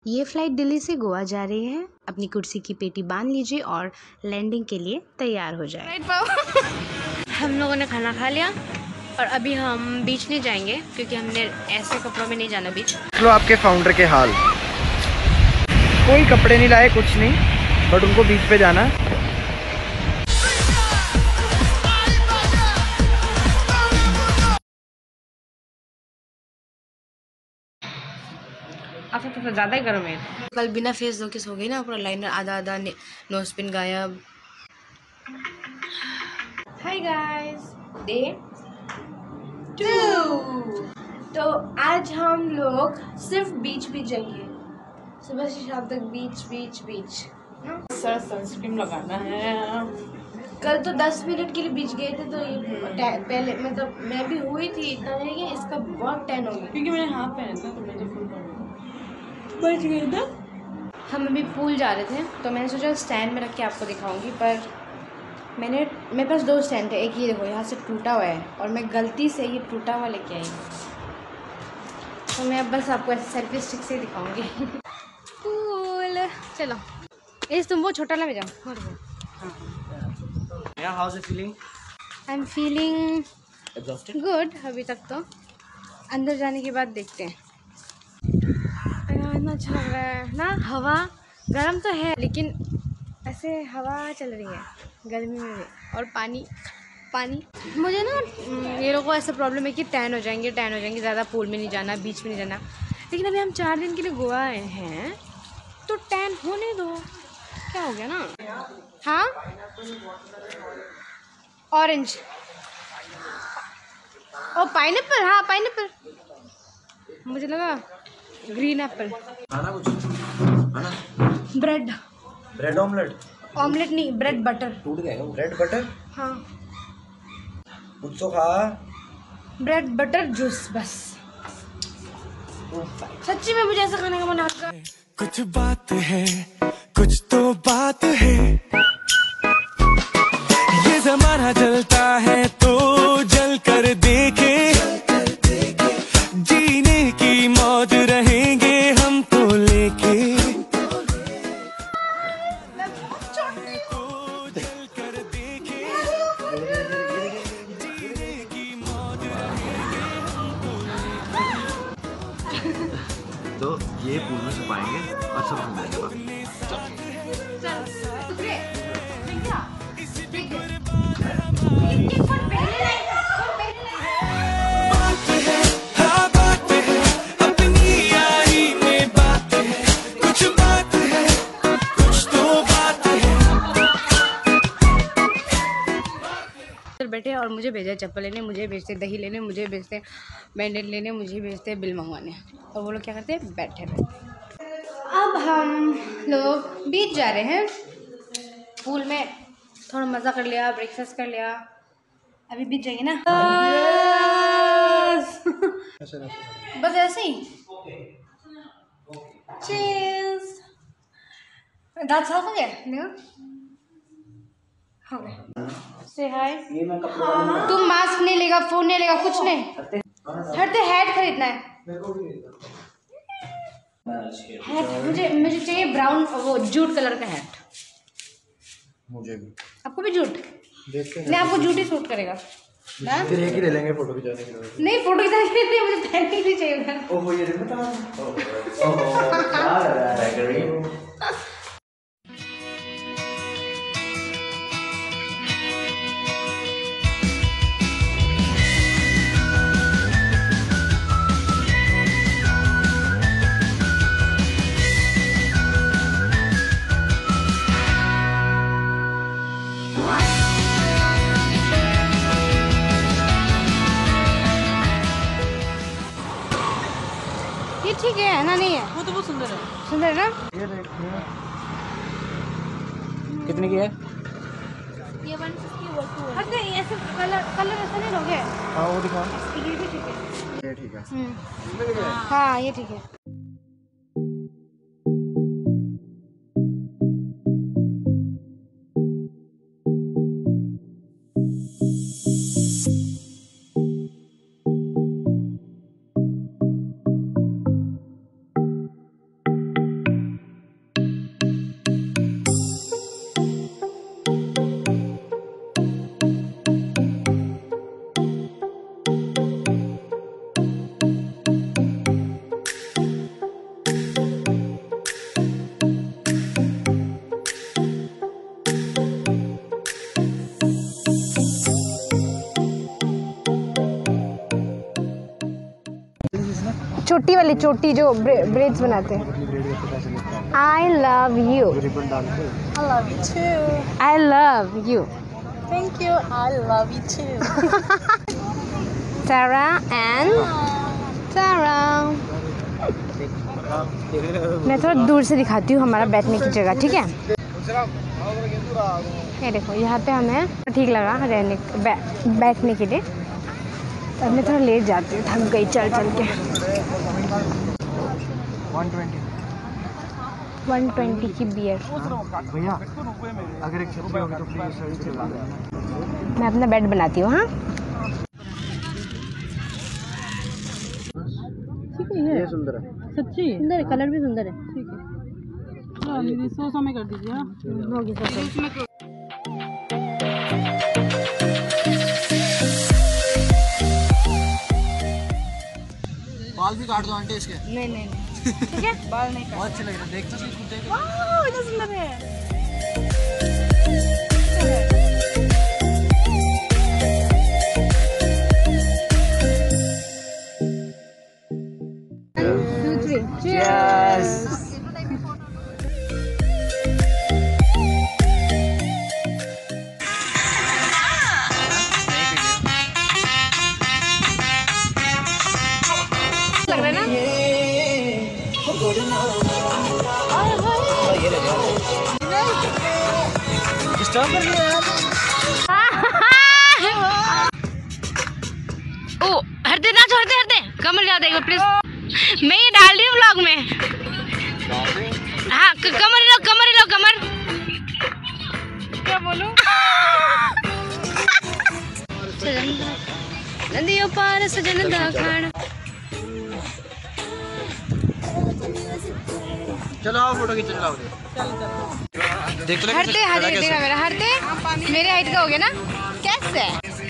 ये फ्लाइट दिल्ली से गोवा जा रही है। अपनी कुर्सी की पेटी बांध लीजिए और लैंडिंग के लिए तैयार हो जाए। हम लोगों ने खाना खा लिया और अभी हम बीच नहीं जाएंगे क्योंकि हमने ऐसे कपड़ों में नहीं जाना बीच। लो आपके फाउंडर के हाल, कोई कपड़े नहीं लाए, कुछ नहीं, बट उनको बीच पे जाना। अब तो ज़्यादा ही गर्म है। कल बिना फेस धो के सो गई ना, पूरा लाइनर आधा आधा, नोज पिन गायब। Hi guys, day 2। तो आज हम लोग सिर्फ बीच भी जाएंगे, सुबह से शाम तक बीच बीच बीच। सर सनस्क्रीन लगाना है। कल तो 10 मिनट के लिए बीच गए थे तो ये पहले मतलब मैं भी हुई थी, इतना नहीं कि इसका बहुत टैन हो गया क्योंकि मैंने हाफ पहना था, तो मैं तो फुल बच गई था। हम अभी पूल जा रहे थे तो मैंने सोचा स्टैंड में रख के आपको दिखाऊंगी, पर मेरे पास 2 स्टैंड थे। एक ये देखो यहाँ से टूटा हुआ है और मैं गलती से ये टूटा हुआ लेके आई, तो मैं अब बस आपको ऐसे सेल्फी स्टिक से दिखाऊंगी। पूल चलो, इस तुम वो छोटा ला में जाओ। How is feeling? I am feeling good अभी तक तो, अंदर जाने के बाद देखते हैं। इतना अच्छा लग रहा है ना, हवा गर्म तो है लेकिन ऐसे हवा चल रही है गर्मी में भी। और पानी मुझे ना ये लोगों को ऐसा प्रॉब्लम है कि टैन हो जाएंगे ज़्यादा पूल में नहीं जाना, बीच में नहीं जाना। लेकिन अभी हम 4 दिन के लिए गोवा आए हैं तो टैन होने दो, क्या हो गया ना। हाँ ऑरेंज, ओ पाइनएप्पल, हाँ पाइनएप्पल, मुझे लगा ग्रीन एप्पल। खाना कुछ खाना? ब्रेड ऑमलेट नहीं, ब्रेड बटर। टूट गया ब्रेड बटर? हाँ कुछ तो खा। ब्रेड बटर जूस बस। सच्ची में मुझे ऐसा खाने का मन आता है। कुछ बात है, कुछ तो बात है, ये जमाना जलता है तो जल कर देखे, जीने की मौज रहेंगे हम तो लेके, तो जल कर देखे, जीने की मौज रहेंगे हम तो लेके। तो ये पूल में छुपाएंगे और सब घूम जाएंगे। बैठे और मुझे भेजा चप्पल लेने, मुझे भेजते दही लेने, मुझे भेजते बैंडेड लेने, मुझे भेजते बिल मंगवाने, और वो लोग क्या करते हैं, बैठे। अब हम लोग बीच जा रहे हैं, पूल में थोड़ा मज़ा कर लिया, ब्रेकफास्ट कर लिया, अभी बीच जाएंगे ना। बस ऐसे ही। चीज़ दांत साफ हो गया, देखो हो गया। से हाय। तुम मास्क नहीं लेगा, फोन नहीं लेगा, कुछ नहीं। हटते हैट खरीदना है। हैट मुझे चाहिए ब्राउन, वो जूट कलर का हैट। मुझे भी। आपको भी जूट? देखते हैं। नहीं आपको जूट ही सूट करेगा। फिर एक ही ले लेंगे फोटो खिंचाने के लिए। नहीं फोटो खिंचाने के लिए मुझे पहनने ही चाहिए। ओहो ये देखो तो। ओहो क्या लग रहा है करीब। ये ठीक है ना, नहीं है? वो तो बहुत सुंदर है। सुंदर है ना? ये देखिए कितने की है? ये 150 अच्छा ऐसे कलर ऐसा नहीं लोगे? हाँ वो दिखाओ। ये भी ठीक है। ये ठीक है। हाँ ये ठीक है। चोटी वाली, चोटी जो ब्रेड्स बनाते हैं। I love you. I love you. Thank you, I love you too. Sara and Sara. मैं थोड़ा दूर से दिखाती हूँ हमारा बैठने की जगह, ठीक है? ये देखो, यहाँ पे हमें ठीक लगा रहने बैठने के लिए। अब मैं थोड़ा लेट जाती हूँ, थक गई चल चल के। 120 की बियर। भैया अगर एक छतरी होगी तो प्लीज मैं अपना बेड बनाती हूँ। हाँ ठीक है, ये सुंदर है, सच्ची सुंदर है, कलर भी सुंदर है। ठीक है, 100 में कर दीजिए। हाँ होगी सब। बाल भी काट दो आंटी इसके। नहीं नहीं ठीक है। बाल नहीं बहुत अच्छे लग रहे हैं, देख तो सही खुद देख। काट। इतना सुंदर है। Cheers. लग रहा है ना? डिस्टर्ब कर दिया यार। ओ हरदे ना छोड़ते, हरदे कमर जा देगा प्लीज। मैं ये डाल रही हूँ व्लॉग में। हाँ कमर लो, कमर लो, कमर। क्या बोलूं? नदियों पार सजन दा खाना। चलो आओ फोटो खींचने लाओ। देख तो हरते हाथ देखा मेरा, हरते मेरे हाइट का हो गया ना? कैसे?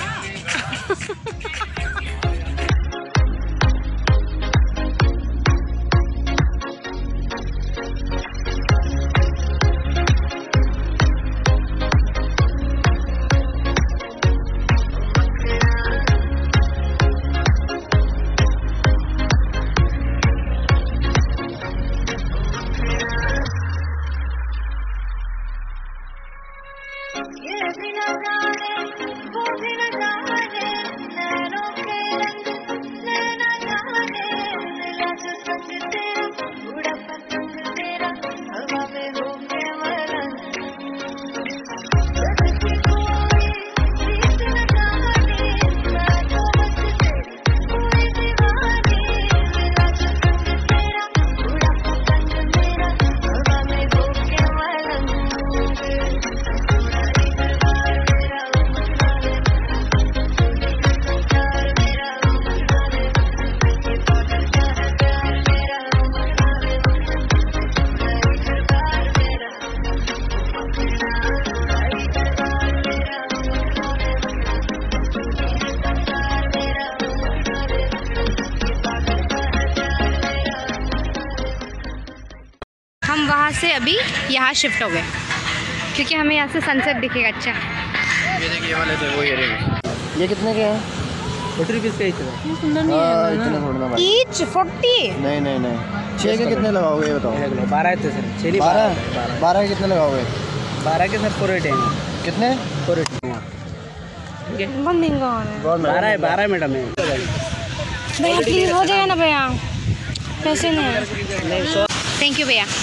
हम वहाँ से अभी यहाँ शिफ्ट हो गए क्योंकि हमें यहाँ से सनसेट दिखेगा। अच्छा ये देखिए, ये वाले थे वो, ये कितने के हैं? 40 रुपीज़ का इतना। सुंदर नहीं है इतना थोड़ा भाई। ईच 40। नहीं नहीं नहीं, 6 के कितने लगाओगे ये बताओ? 12 थे सर, 12 के कितने लगाओगे? 12 के सर 480 हैं। कितने? 480 बहुत महंगा हो रहा है। 12 मैडम है। भैया प्लीज हो जाएगा ना भैया, पैसे नहीं। थैंक यू भैया।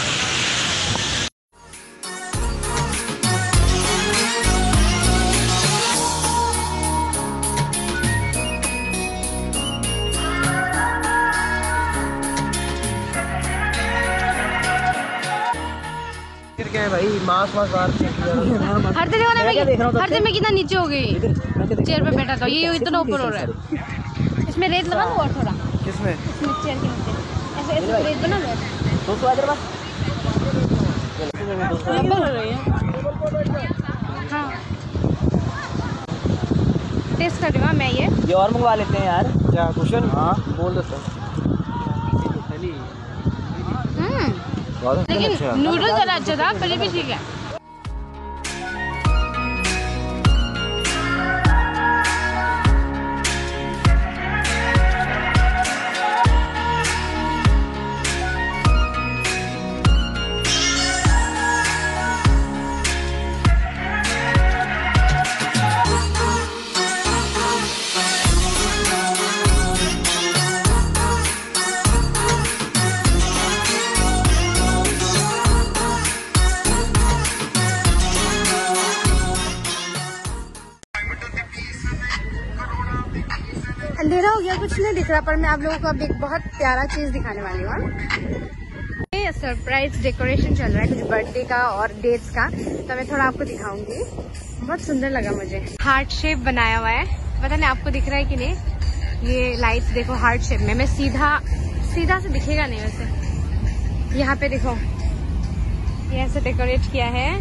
क्या है भाई, मांस बाहर हर देखो ना, हर में कितना नीचे हो गई। चेयर पे बैठा था, ये इतना ऊपर हो रहा है। इसमें रेत लगा लो और थोड़ा। किसमें? इसमें चेयर के नीचे ऐसे रेत बना लो। हाँ टेस्ट कर लूँगा मैं ये और मंगवा लेते हैं यार। क्या क्वेश्चन? हाँ बोल देता लेकिन नूडल्स ज़रा अच्छा था, पहले भी ठीक है। कुछ नहीं दिख रहा, पर मैं आप लोगों को अब एक बहुत प्यारा चीज दिखाने वाली हूँ। ये सरप्राइज डेकोरेशन चल रहा है कुछ बर्थडे का और डेट्स का, तो मैं थोड़ा आपको दिखाऊंगी। बहुत सुंदर लगा मुझे। हार्ट शेप बनाया हुआ है, पता नहीं आपको दिख रहा है कि नहीं। ये लाइट्स देखो हार्ट शेप में, मैं सीधा से दिखेगा नहीं वैसे। यहाँ पे देखो ये ऐसे डेकोरेट किया है,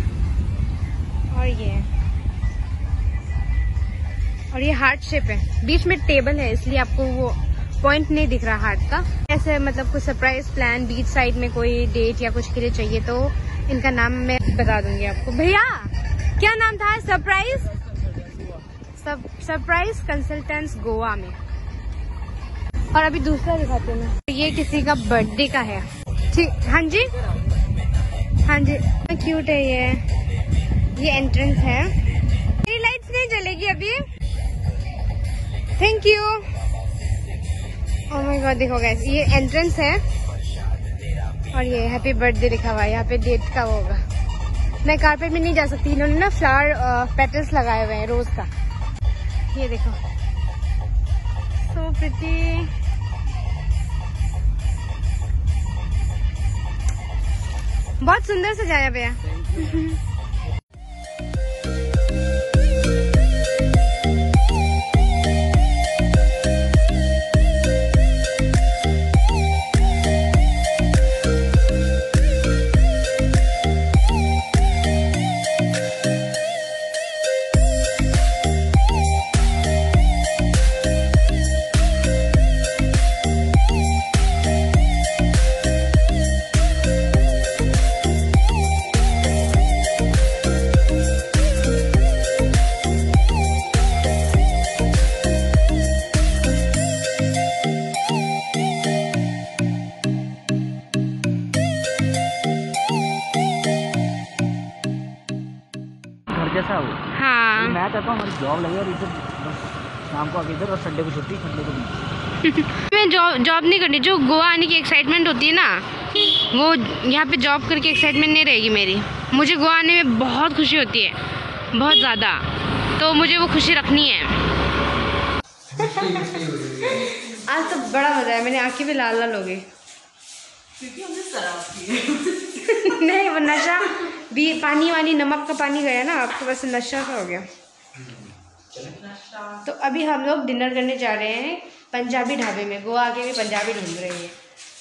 और ये हार्ट शेप है। बीच में टेबल है, इसलिए आपको वो पॉइंट नहीं दिख रहा हार्ट का। ऐसे मतलब कुछ सरप्राइज प्लान बीच साइड में कोई डेट या कुछ के लिए चाहिए तो इनका नाम मैं बता दूंगी आपको। भैया क्या नाम था? सरप्राइज कंसल्टेंट्स गोवा में। और अभी दूसरा दिखाते हैं मैं। ये किसी का बर्थडे का है। ठीक, हाँ जी हाँ जी, क्यूट है ये एंट्रेंस है। मेरी लाइट्स नहीं जलेगी अभी। Thank you. Oh my god, देखो गाइस ये एंट्रेंस है और ये हैप्पी बर्थडे लिखा हुआ है। यहाँ पे डेट का होगा। मैं कारपेट में नहीं जा सकती, इन्होंने ना फ्लावर पेटल्स लगाए हुए हैं रोज का। ये देखो, सो प्रिटी। बहुत सुंदर सजाया गया। जैसा हो। हाँ मैं चाहता हूँ हमारी जॉब लगे और इधर शाम को आगे इधर और संडे को छुट्टी, संडे को भी। मैं जॉब नहीं करनी। जो गोवा आने की एक्साइटमेंट होती है ना, वो यहाँ पे जॉब करके एक्साइटमेंट नहीं रहेगी मेरी। मुझे गोवा आने में बहुत खुशी होती है, बहुत ज़्यादा, तो मुझे वो खुशी रखनी है। आज तो बड़ा मज़ा है, मैंने आँखें भी लाल लाल हो गई। नहीं, वो नशा भी, पानी वानी नमक का पानी गया ना, आपको बस नशा सा हो गया। तो अभी हम लोग डिनर करने जा रहे हैं पंजाबी ढाबे में। गोवा आके भी पंजाबी ढूंढ रही है।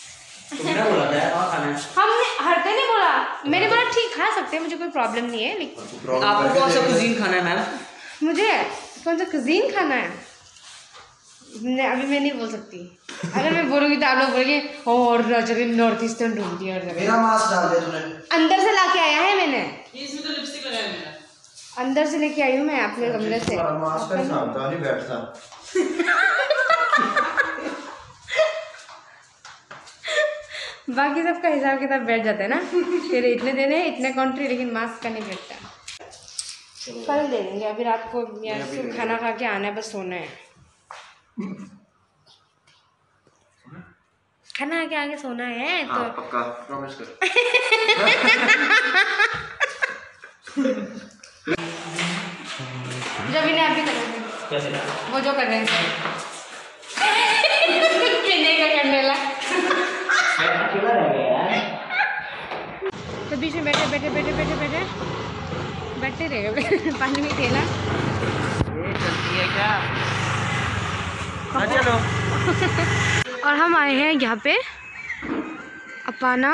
हमने हरते नहीं बोला, मैंने बोला ठीक खा सकते हैं, मुझे कोई प्रॉब्लम नहीं है। लेकिन आपको कौन सा कुजीन खाना है मैम? मुझे कौन सा कुजीन खाना है अभी मैं नहीं बोल सकती। अगर मैं बोलूँगी तो आप लोग बोलेंगे और नॉर्थ ईस्टर्न ढूंढ दिया। मेरा मास्क डाल दिया तूने। अंदर से लाके आया है मैंने, इसमें तो लिपस्टिक लगाया मेरा। अंदर से लेके आई हूँ मैं अपने कमरे से। मास्क का हिसाब था, नहीं बैठता। बाकी सबका हिसाब किताब बैठ जाता है ना। तेरे इतने देने इतने कंट्री, लेकिन मास्क का नहीं बैठता। कल दे देंगे, अभी रात को खाना खा के आना है, बस सोना है। खाना आके आगे सोना है तो पक्का प्रॉमिस कर। जब इन्हें अभी करेंगे वो जो कर रहे हैं करने लगा। तो बीच में बैठे रहे पानी में खेला। चलती है क्या? चलो। और हम आए हैं यहाँ पे अपाना।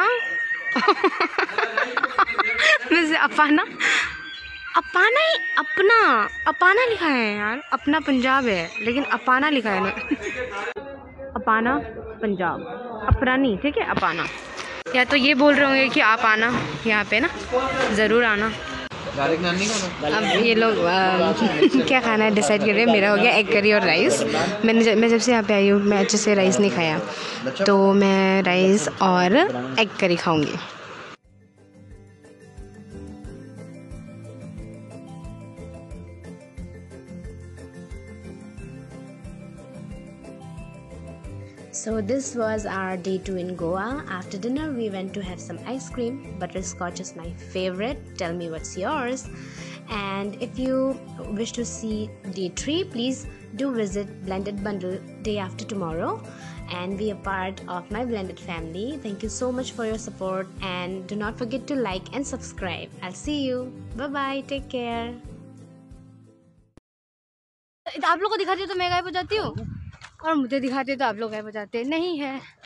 वैसे अपाना ही अपाना लिखा है यार। अपना पंजाब है लेकिन अपाना लिखा है ना। अपाना पंजाब, अपना नहीं, ठीक है अपाना। या तो ये बोल रहे होंगे कि आप आना यहाँ पे ना, ज़रूर आना। अब ये लोग क्या खाना है डिसाइड कर रहे हैं। मेरा हो गया एग करी और राइस। मैं जब से यहाँ पे आई हूँ मैं अच्छे से राइस नहीं खाया, तो मैं राइस और एग करी खाऊंगी। So this was our day 2 in Goa. After dinner we went to have some ice cream. Butterscotch is my favorite. Tell me what's yours. And if you wish to see day 3, please do visit Blended Bundle day after tomorrow and be a part of my blended family. Thank you so much for your support and do not forget to like and subscribe. I'll see you. Bye bye. Take care. आप लोग को दिखाती हो तो मैं गायब हो जाती हूँ और मुझे दिखाते तो आप लोग गायब हो जाते नहीं है।